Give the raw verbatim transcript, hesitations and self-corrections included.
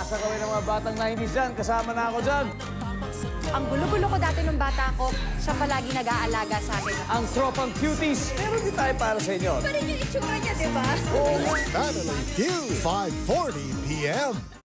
Asa kami ng mga batang nineties dyan. Kasama na ako dyan. Ang gulo-gulo ko dati nung bata ko, siya palagi nag-aalaga sa akin. Ang tropang cuties. Meron din tayo para sa inyo. Pa rin yung itsura niya, di ba? Oo. Family Feud, five forty p m